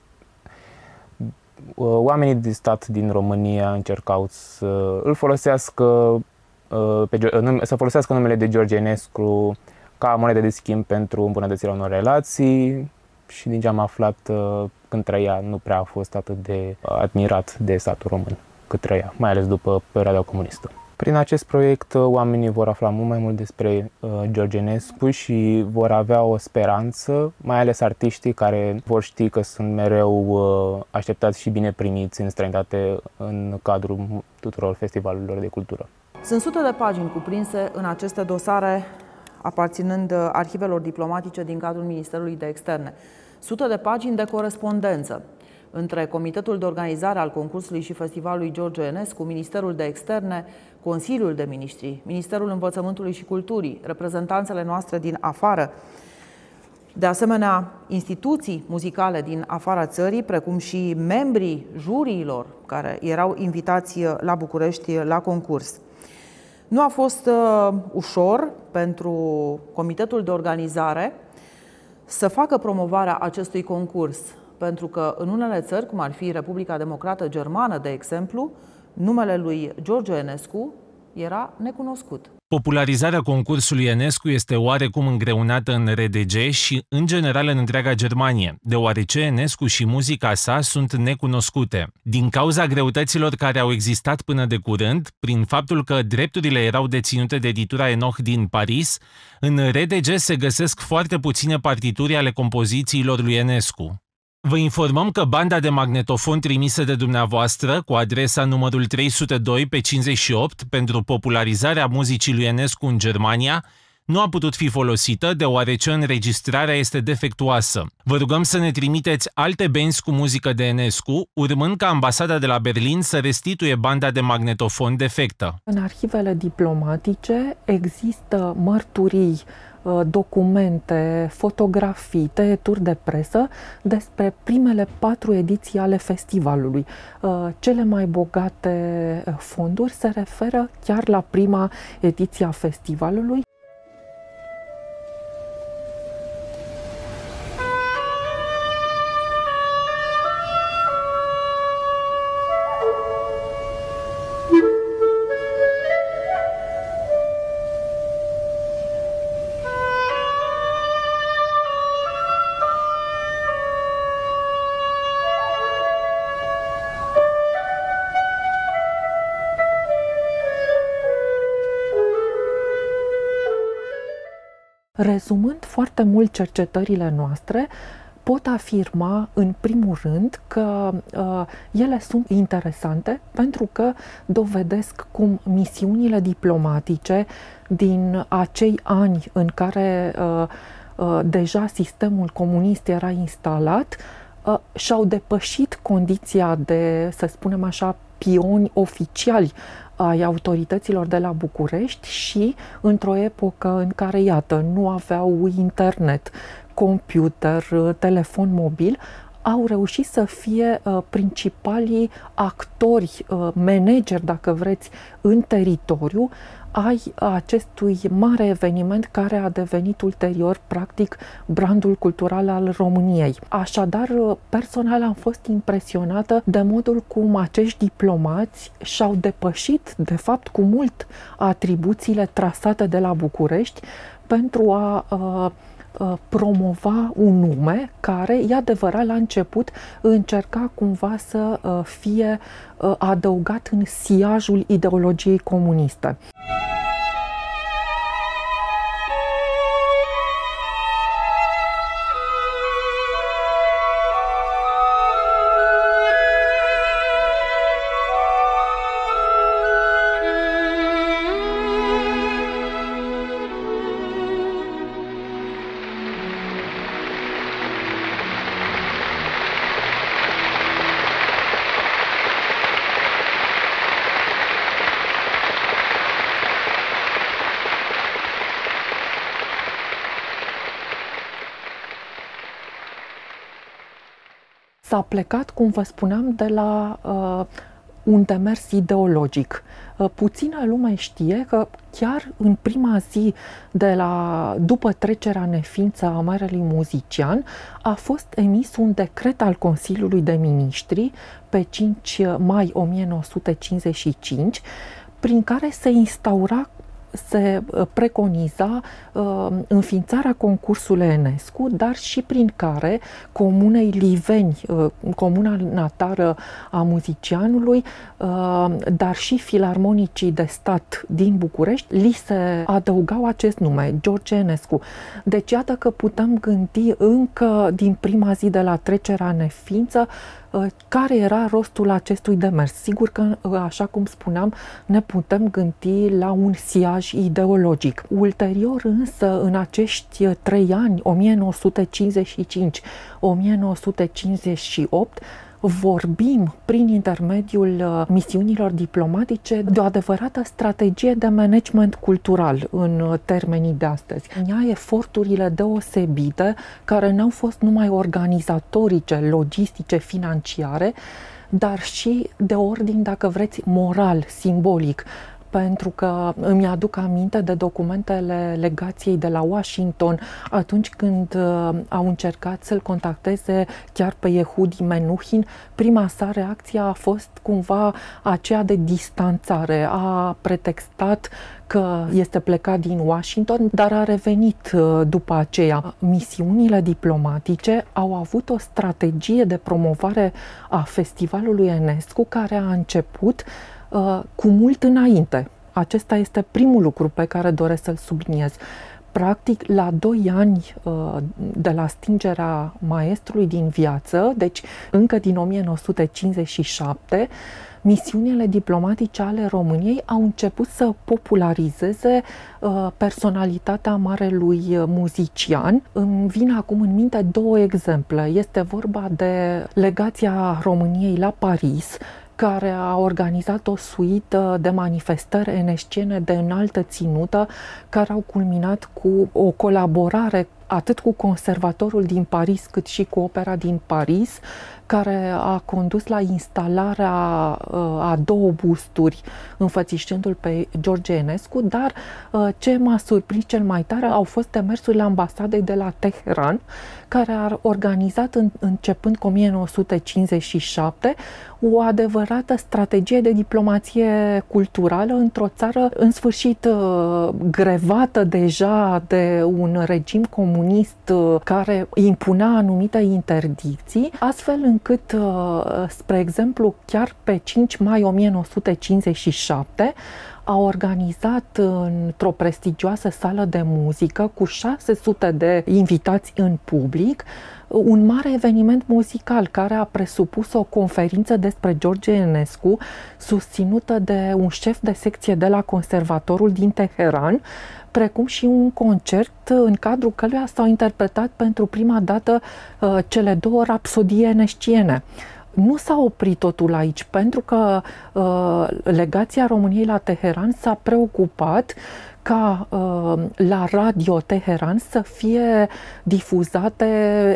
uh, oamenii de stat din România încercau să îl folosească, uh, pe, uh, să folosească numele de George Enescu ca monedă de schimb pentru îmbunătățirea unor relații, și din ce am aflat, uh, când trăia, nu prea a fost atât de admirat de statul român cât trăia, mai ales după perioada comunistă. Prin acest proiect, oamenii vor afla mult mai mult despre uh, George Enescu și vor avea o speranță, mai ales artiștii care vor ști că sunt mereu uh, așteptați și bine primiți în străinătate în cadrul tuturor festivalurilor de cultură. Sunt sute de pagini cuprinse în aceste dosare aparținând arhivelor diplomatice din cadrul Ministerului de Externe. Sute de pagini de corespondență între Comitetul de Organizare al Concursului și Festivalului George Enescu, Ministerul de Externe, Consiliul de Ministri, Ministerul Învățământului și Culturii, reprezentanțele noastre din afară, de asemenea instituții muzicale din afara țării, precum și membrii juriilor care erau invitați la București la concurs. Nu a fost uh, ușor pentru Comitetul de Organizare să facă promovarea acestui concurs, pentru că în unele țări, cum ar fi Republica Democrată Germană, de exemplu, numele lui George Enescu era necunoscut. Popularizarea concursului Enescu este oarecum îngreunată în R D G și, în general, în întreaga Germanie, deoarece Enescu și muzica sa sunt necunoscute. Din cauza greutăților care au existat până de curând, prin faptul că drepturile erau deținute de editura Enoch din Paris, în R D G se găsesc foarte puține partituri ale compozițiilor lui Enescu. Vă informăm că banda de magnetofon trimisă de dumneavoastră cu adresa numărul trei sute doi pe cincizeci și opt pentru popularizarea muzicii lui Enescu în Germania nu a putut fi folosită deoarece înregistrarea este defectuoasă. Vă rugăm să ne trimiteți alte benzi cu muzică de Enescu, urmând ca ambasada de la Berlin să restituie banda de magnetofon defectă. În arhivele diplomatice există mărturii, documente, fotografii, tăieturi de presă despre primele patru ediții ale festivalului. Cele mai bogate fonduri se referă chiar la prima ediție a festivalului. Rezumând foarte mult cercetările noastre, pot afirma în primul rând că uh, ele sunt interesante pentru că dovedesc cum misiunile diplomatice din acei ani în care uh, uh, deja sistemul comunist era instalat uh, și-au depășit condiția de, să spunem așa, pioni oficiali ai autorităților de la București și într-o epocă în care, iată, nu aveau internet, computer, telefon mobil, au reușit să fie uh, principalii actori, uh, manageri, dacă vreți, în teritoriu ai acestui mare eveniment care a devenit ulterior, practic, brandul cultural al României. Așadar, personal am fost impresionată de modul cum acești diplomați și-au depășit, de fapt, cu mult atribuțiile trasate de la București pentru a uh, promova un nume care, e adevărat, la început încerca cumva să fie adăugat în siajul ideologiei comuniste. S-a plecat, cum vă spuneam, de la uh, un demers ideologic. Uh, puțină lume știe că chiar în prima zi de la, după trecerea în neființă a marelui muzician a fost emis un decret al Consiliului de Ministri pe cinci mai o mie nouă sute cincizeci și cinci, prin care se instaura se preconiza uh, înființarea concursului Enescu, dar și prin care comunei Liveni, uh, comuna natală a muzicianului, uh, dar și filarmonicii de stat din București, li se adăugau acest nume, George Enescu. Deci iată că putem gândi încă din prima zi de la trecerea în neființă care era rostul acestui demers. Sigur că, așa cum spuneam, ne putem gândi la un siaj ideologic. Ulterior însă, în acești trei ani, o mie nouă sute cincizeci și cinci - o mie nouă sute cincizeci și opt, vorbim prin intermediul misiunilor diplomatice de o adevărată strategie de management cultural în termenii de astăzi. În ea eforturile deosebite care n-au fost numai organizatorice, logistice, financiare, dar și de ordin, dacă vreți, moral, simbolic. Pentru că îmi aduc aminte de documentele legației de la Washington atunci când uh, au încercat să-l contacteze chiar pe Yehudi Menuhin. Prima sa reacție a fost cumva aceea de distanțare. A pretextat că este plecat din Washington, dar a revenit uh, după aceea. Misiunile diplomatice au avut o strategie de promovare a festivalului Enescu care a început cu mult înainte. Acesta este primul lucru pe care doresc să-l subliniez. Practic, la doi ani de la stingerea maestrului din viață, deci încă din o mie nouă sute cincizeci și șapte, misiunile diplomatice ale României au început să popularizeze personalitatea marelui muzician. Îmi vin acum în minte două exemple. Este vorba de legația României la Paris, care a organizat o suită de manifestări enescene de înaltă ținută, care au culminat cu o colaborare atât cu Conservatorul din Paris, cât și cu Opera din Paris, care a condus la instalarea a două busturi înfățișându-l pe George Enescu, dar ce m-a surprins cel mai tare au fost demersurile ambasadei de la Teheran, care a organizat în, începând cu o mie nouă sute cincizeci și șapte o adevărată strategie de diplomație culturală într-o țară în sfârșit grevată deja de un regim comunist care impunea anumite interdicții, astfel încât, spre exemplu, chiar pe cinci mai o mie nouă sute cincizeci și șapte a organizat într-o prestigioasă sală de muzică cu șase sute de invitați în public un mare eveniment muzical care a presupus o conferință despre George Enescu susținută de un șef de secție de la Conservatorul din Teheran, precum și un concert în cadrul căruia s-au interpretat pentru prima dată uh, cele două rapsodii enesciene. Nu s-a oprit totul aici, pentru că uh, legația României la Teheran s-a preocupat ca uh, la Radio Teheran să fie difuzate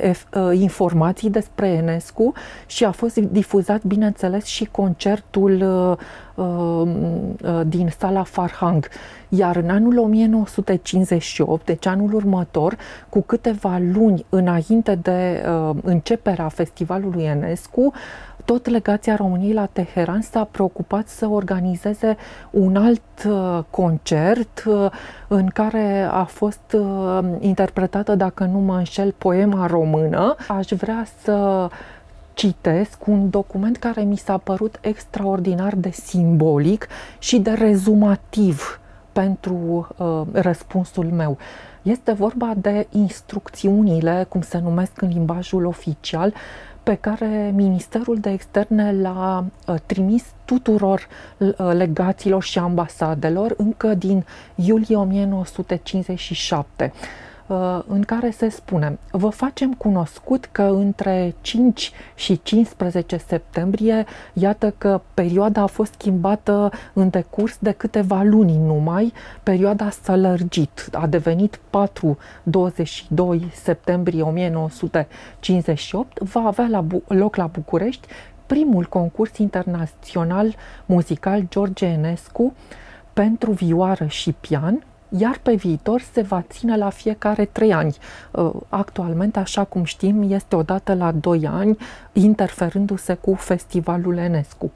uh, informații despre Enescu și a fost difuzat, bineînțeles, și concertul uh, uh, din sala Farhang. Iar în anul o mie nouă sute cincizeci și opt, deci anul următor, cu câteva luni înainte de uh, începerea festivalului Enescu, tot legația României la Teheran s-a preocupat să organizeze un alt uh, concert uh, în care a fost uh, interpretată, dacă nu mă înșel, poema română. Aș vrea să citesc un document care mi s-a părut extraordinar de simbolic și de rezumativ pentru uh, răspunsul meu. Este vorba de instrucțiunile, cum se numesc în limbajul oficial, pe care Ministerul de Externe l-a uh, trimis tuturor uh, legaților și ambasadelor încă din iulie o mie nouă sute cincizeci și șapte. În care se spune: vă facem cunoscut că între cinci și cincisprezece septembrie, iată că perioada a fost schimbată în decurs de câteva luni numai, perioada s-a lărgit, a devenit patru douăzeci și doi septembrie o mie nouă sute cincizeci și opt, va avea la loc la București primul concurs internațional muzical George Enescu pentru vioară și pian, iar pe viitor se va ține la fiecare trei ani. Actualmente, așa cum știm, este odată la doi ani, interferându-se cu Festivalul Enescu.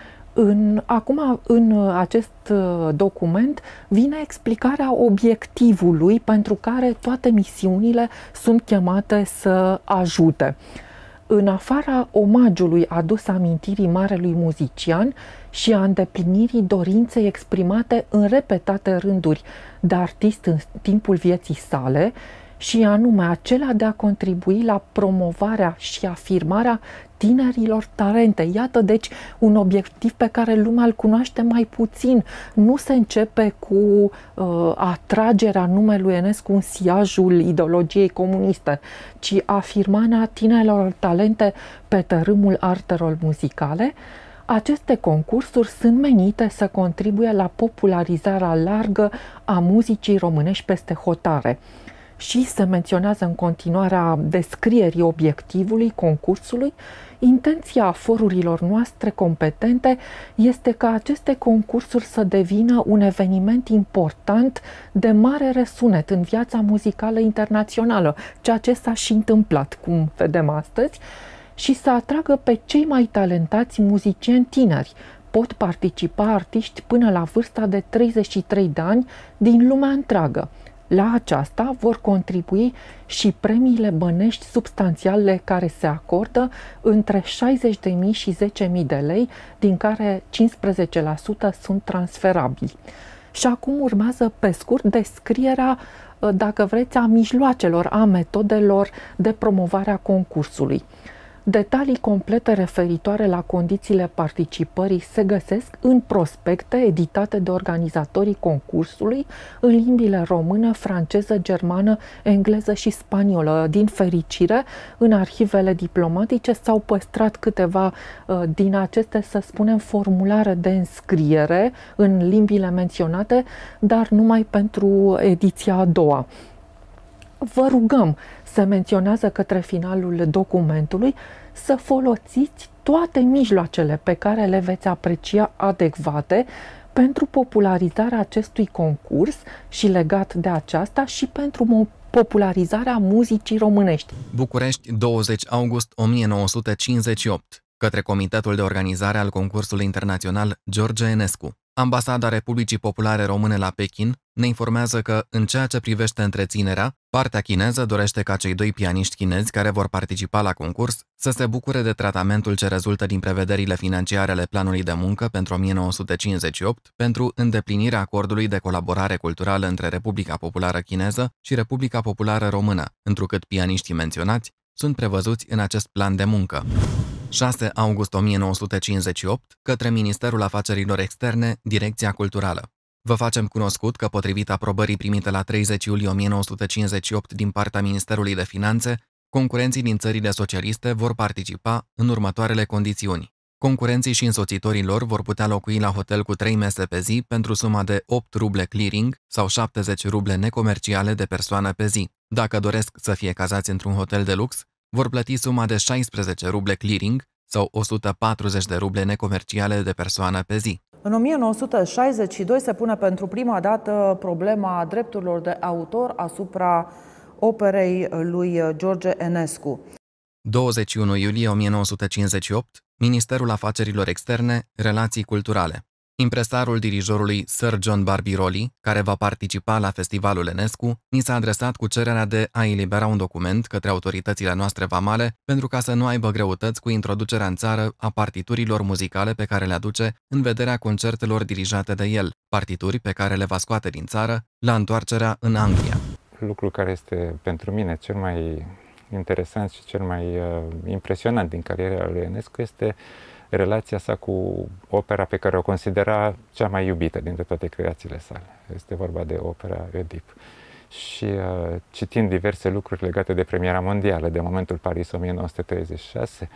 În, acum, în acest document vine explicarea obiectivului pentru care toate misiunile sunt chemate să ajute. În afara omagiului adus amintirii marelui muzician și a îndeplinirii dorinței exprimate în repetate rânduri de artist în timpul vieții sale, și anume acela de a contribui la promovarea și afirmarea tinerilor talente. Iată, deci, un obiectiv pe care lumea îl cunoaște mai puțin. Nu se începe cu uh, atragerea numelui Enescu în siajul ideologiei comuniste, ci afirmarea tinerilor talente pe tărâmul artelor muzicale. Aceste concursuri sunt menite să contribuie la popularizarea largă a muzicii românești peste hotare. Și se menționează în continuarea descrierii obiectivului concursului: intenția forurilor noastre competente este ca aceste concursuri să devină un eveniment important de mare răsunet în viața muzicală internațională, ceea ce s-a și întâmplat, cum vedem astăzi, și să atragă pe cei mai talentați muzicieni tineri. Pot participa artiști până la vârsta de treizeci și trei de ani din lumea întreagă. La aceasta vor contribui și premiile bănești substanțiale care se acordă între șaizeci de mii și zece mii de lei, din care cincisprezece la sută sunt transferabili. Și acum urmează pe scurt descrierea dacă vreți, a mijloacelor, a metodelor de promovare a concursului. Detalii complete referitoare la condițiile participării se găsesc în prospecte editate de organizatorii concursului în limbile română, franceză, germană, engleză și spaniolă. Din fericire, în arhivele diplomatice s-au păstrat câteva uh, din aceste, să spunem, formulare de înscriere în limbile menționate, dar numai pentru ediția a doua. Vă rugăm, se menționează către finalul documentului, să folosiți toate mijloacele pe care le veți aprecia adecvate pentru popularizarea acestui concurs și legat de aceasta și pentru popularizarea muzicii românești. București, douăzeci august o mie nouă sute cincizeci și opt, către Comitetul de Organizare al Concursului Internațional George Enescu. Ambasada Republicii Populare Române la Pekin ne informează că, în ceea ce privește întreținerea, partea chineză dorește ca cei doi pianiști chinezi care vor participa la concurs să se bucure de tratamentul ce rezultă din prevederile financiare ale planului de muncă pentru o mie nouă sute cincizeci și opt pentru îndeplinirea acordului de colaborare culturală între Republica Populară Chineză și Republica Populară Română, întrucât pianiștii menționați sunt prevăzuți în acest plan de muncă. șase august o mie nouă sute cincizeci și opt, către Ministerul Afacerilor Externe, Direcția Culturală. Vă facem cunoscut că, potrivit aprobării primite la treizeci iulie o mie nouă sute cincizeci și opt din partea Ministerului de Finanțe, concurenții din țările socialiste vor participa în următoarele condiții. Concurenții și însoțitorii lor vor putea locui la hotel cu trei mese pe zi pentru suma de opt ruble clearing sau șaptezeci ruble necomerciale de persoană pe zi. Dacă doresc să fie cazați într-un hotel de lux, vor plăti suma de șaisprezece ruble clearing sau o sută patruzeci de ruble necomerciale de persoană pe zi. În o mie nouă sute șaizeci și doi se pune pentru prima dată problema drepturilor de autor asupra operei lui George Enescu. douăzeci și unu iulie o mie nouă sute cincizeci și opt, Ministerul Afacerilor Externe, Relații Culturale. Impresarul dirijorului Sir John Barbirolli, care va participa la festivalul Enescu, ni s-a adresat cu cererea de a elibera un document către autoritățile noastre vamale pentru ca să nu aibă greutăți cu introducerea în țară a partiturilor muzicale pe care le aduce în vederea concertelor dirijate de el, partituri pe care le va scoate din țară la întoarcerea în Anglia. Lucru care este pentru mine cel mai interesant și cel mai uh, impresionant din cariera lui Enescu este relația sa cu opera pe care o considera cea mai iubită dintre toate creațiile sale. Este vorba de opera Oedip. Și uh, citind diverse lucruri legate de premiera mondială, de momentul Paris o mie nouă sute treizeci și șase,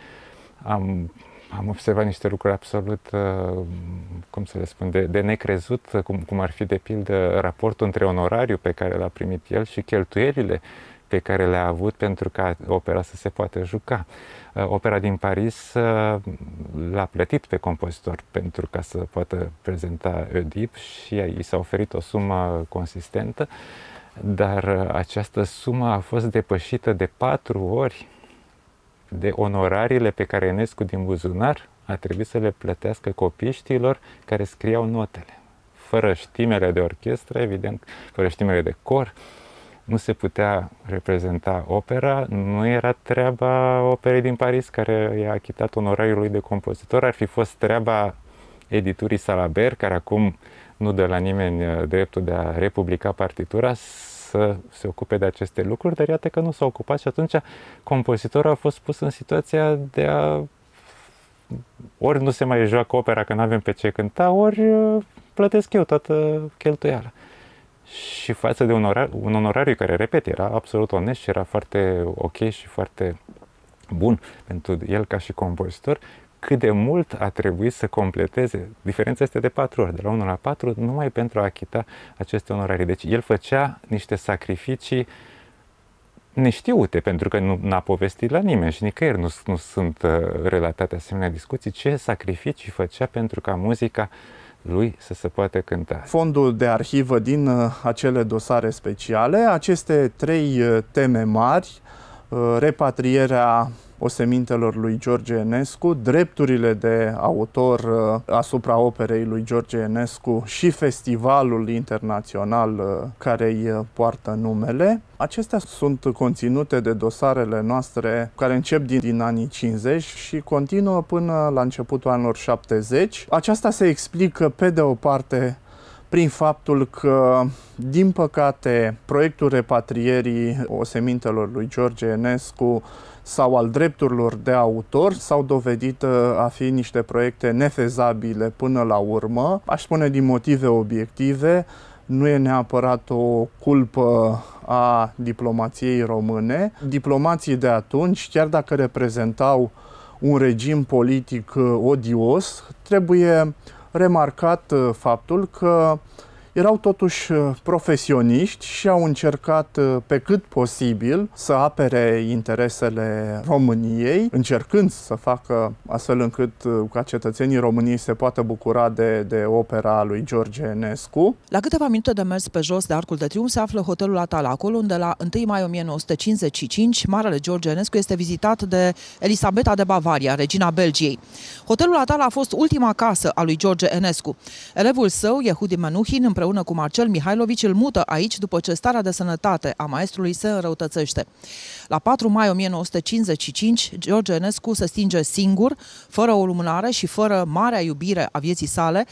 am, am observat niște lucruri absolut, uh, cum să le spun, de, de necrezut, cum, cum ar fi de pildă raportul între onorariu pe care l-a primit el și cheltuielile pe care le-a avut pentru ca opera să se poată juca. Opera din Paris l-a plătit pe compozitor pentru ca să poată prezenta Oedip și i s-a oferit o sumă consistentă, dar această sumă a fost depășită de patru ori de onorariile pe care Enescu din buzunar a trebuit să le plătească copiștilor care scriau notele. Fără știmele de orchestră, evident, fără știmele de cor, nu se putea reprezenta opera, nu era treaba operei din Paris care i-a achitat onorariul lui de compozitor, ar fi fost treaba editurii Salabert, care acum nu dă la nimeni dreptul de a republica partitura, să se ocupe de aceste lucruri, dar iată că nu s-a ocupat și atunci compozitorul a fost pus în situația de a ori nu se mai joacă opera că nu avem pe ce cânta, ori plătesc eu toată cheltuiala. Și față de un, orar, un onorariu care, repet, era absolut onest și era foarte ok și foarte bun pentru el ca și compozitor, cât de mult a trebuit să completeze. Diferența este de patru ori, de la unu la patru, numai pentru a achita aceste onorarii. Deci el făcea niște sacrificii neștiute, pentru că nu n-a povestit la nimeni și nicăieri nu, nu sunt uh, relatate asemenea discuții, ce sacrificii făcea pentru ca muzica lui să se poată cânta. Fondul de arhivă din uh, acele dosare speciale, aceste trei uh, teme mari, uh, repatrierea osemintelor lui George Enescu, drepturile de autor uh, asupra operei lui George Enescu și festivalul internațional uh, care îi uh, poartă numele. Acestea sunt conținute de dosarele noastre care încep din, din anii cincizeci și continuă până la începutul anilor șaptezeci. Aceasta se explică pe de o parte prin faptul că, din păcate, proiectul repatrierii osemintelor lui George Enescu sau al drepturilor de autor s-au dovedit a fi niște proiecte nefezabile până la urmă, aș spune din motive obiective. Nu e neapărat o culpă a diplomației române. Diplomații de atunci, chiar dacă reprezentau un regim politic odios, trebuie remarcat faptul că erau totuși profesioniști și au încercat pe cât posibil să apere interesele României, încercând să facă astfel încât ca cetățenii României se poată bucura de, de opera lui George Enescu. La câteva minute de mers pe jos de Arcul de Triunf se află hotelul Atala, acolo unde la întâi mai o mie nouă sute cincizeci și cinci marele George Enescu este vizitat de Elisabeta de Bavaria, regina Belgiei. Hotelul Atala a fost ultima casă a lui George Enescu. Elevul său, Yehudi Menuhin, împreună cu Marcel Mihailovici, îl mută aici după ce starea de sănătate a maestrului se înrăutățește. La patru mai o mie nouă sute cincizeci și cinci, George Enescu se stinge singur, fără o lumânare și fără marea iubire a vieții sale,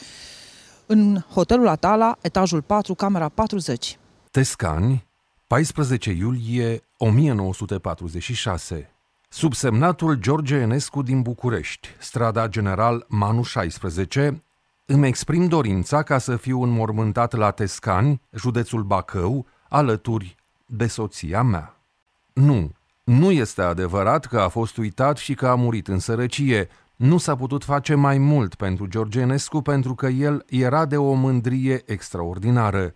în hotelul Atala, etajul patru, camera patruzeci. Tescani, paisprezece iulie o mie nouă sute patruzeci și șase. Subsemnatul George Enescu din București, strada General Manu șaisprezece, îmi exprim dorința ca să fiu înmormântat la Tescani, județul Bacău, alături de soția mea. Nu, nu este adevărat că a fost uitat și că a murit în sărăcie. Nu s-a putut face mai mult pentru George Enescu pentru că el era de o mândrie extraordinară.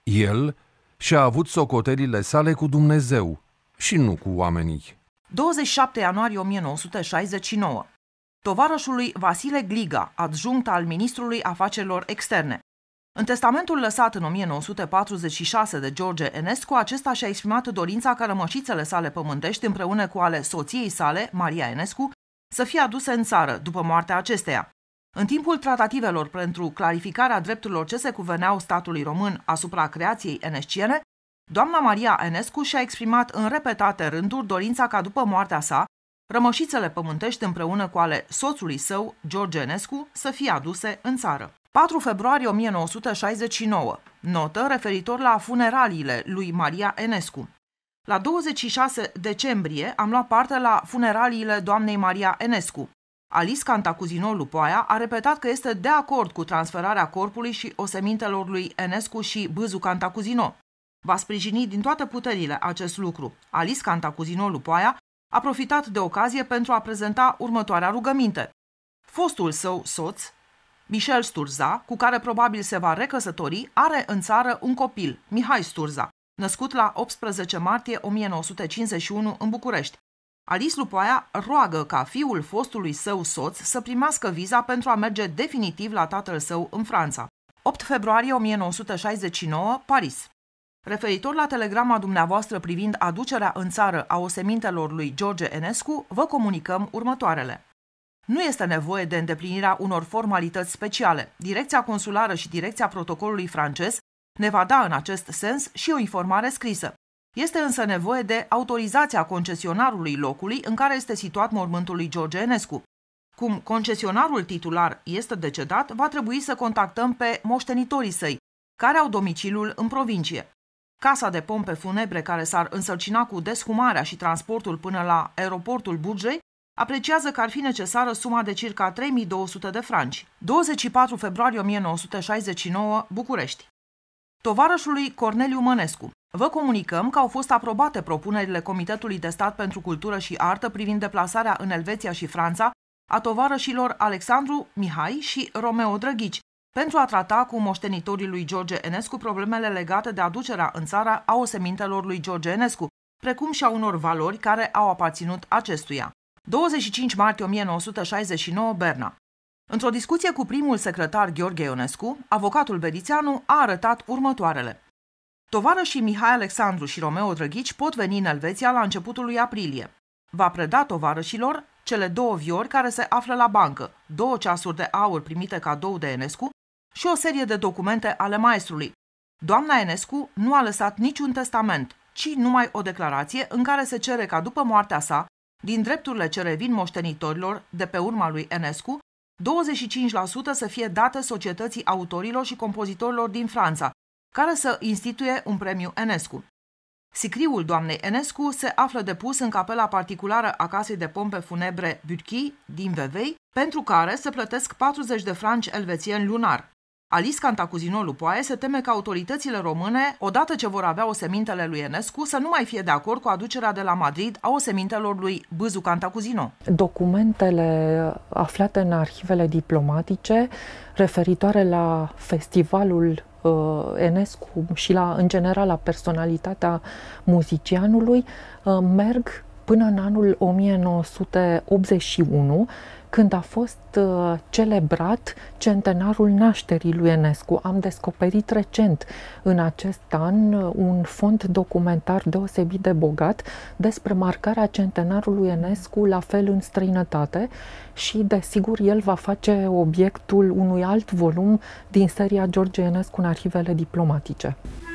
El și-a avut socotelile sale cu Dumnezeu și nu cu oamenii. douăzeci și șapte ianuarie o mie nouă sute șaizeci și nouă. Tovarășul lui Vasile Gliga, adjunct al ministrului afacerilor externe. În testamentul lăsat în o mie nouă sute patruzeci și șase de George Enescu, acesta și-a exprimat dorința ca rămășițele sale pământești, împreună cu ale soției sale, Maria Enescu, să fie aduse în țară după moartea acesteia. În timpul tratativelor pentru clarificarea drepturilor ce se cuveneau statului român asupra creației enesciene, doamna Maria Enescu și-a exprimat în repetate rânduri dorința ca după moartea sa, rămășițele pământești împreună cu ale soțului său, George Enescu, să fie aduse în țară. patru februarie o mie nouă sute șaizeci și nouă. Notă referitor la funeraliile lui Maria Enescu. La douăzeci și șase decembrie am luat parte la funeraliile doamnei Maria Enescu. Alice Cantacuzino Lupoaia a repetat că este de acord cu transferarea corpului și osemintelor lui Enescu și Bâzu Cantacuzino. Va sprijini din toate puterile acest lucru. Alice Cantacuzino Lupoaia a profitat de ocazie pentru a prezenta următoarea rugăminte. Fostul său soț, Michel Sturza, cu care probabil se va recăsători, are în țară un copil, Mihai Sturza, născut la optsprezece martie o mie nouă sute cincizeci și unu în București. Alice Lupoaia roagă ca fiul fostului său soț să primească viza pentru a merge definitiv la tatăl său în Franța. opt februarie o mie nouă sute șaizeci și nouă, Paris. Referitor la telegrama dumneavoastră privind aducerea în țară a osemintelor lui George Enescu, vă comunicăm următoarele. Nu este nevoie de îndeplinirea unor formalități speciale. Direcția consulară și Direcția protocolului francez ne va da în acest sens și o informare scrisă. Este însă nevoie de autorizația concesionarului locului în care este situat mormântul lui George Enescu. Cum concesionarul titular este decedat, va trebui să contactăm pe moștenitorii săi, care au domiciliul în provincie. Casa de pompe funebre care s-ar însărcina cu deshumarea și transportul până la aeroportul Burgei apreciază că ar fi necesară suma de circa trei mii două sute de franci. douăzeci și patru februarie o mie nouă sute șaizeci și nouă, București. Tovarășului Corneliu Mănescu. Vă comunicăm că au fost aprobate propunerile Comitetului de Stat pentru Cultură și Artă privind deplasarea în Elveția și Franța a tovarășilor Alexandru Mihai și Romeo Drăghici, pentru a trata cu moștenitorii lui George Enescu problemele legate de aducerea în țară a osemintelor lui George Enescu, precum și a unor valori care au aparținut acestuia. douăzeci și cinci martie o mie nouă sute șaizeci și nouă, Berna. Într-o discuție cu primul secretar Gheorghe Ionescu, avocatul Berițeanu a arătat următoarele. Tovarășii Mihai Alexandru și Romeo Drăghici pot veni în Elveția la începutul lui aprilie. Va preda tovarășilor cele două viori care se află la bancă, două ceasuri de aur primite cadou de Enescu și o serie de documente ale maestrului. Doamna Enescu nu a lăsat niciun testament, ci numai o declarație în care se cere ca după moartea sa, din drepturile ce revin moștenitorilor de pe urma lui Enescu, douăzeci și cinci la sută să fie date Societății Autorilor și Compozitorilor din Franța, care să instituie un premiu Enescu. Sicriul doamnei Enescu se află depus în capela particulară a Casei de Pompe Funebre Burki din Vevey, pentru care se plătesc patruzeci de franci elvețieni lunar. Alice Cantacuzino Lupoaie se teme că autoritățile române, odată ce vor avea osemintele lui Enescu, să nu mai fie de acord cu aducerea de la Madrid a osemintelor lui Bâzu Cantacuzino. Documentele aflate în arhivele diplomatice referitoare la festivalul uh, Enescu și la, în general, la personalitatea muzicianului uh, merg până în anul o mie nouă sute optzeci și unu, când a fost uh, celebrat centenarul nașterii lui Enescu. Am descoperit recent în acest an uh, un fond documentar deosebit de bogat despre marcarea centenarului Enescu, la fel în străinătate, și desigur el va face obiectul unui alt volum din seria George Enescu în arhivele diplomatice.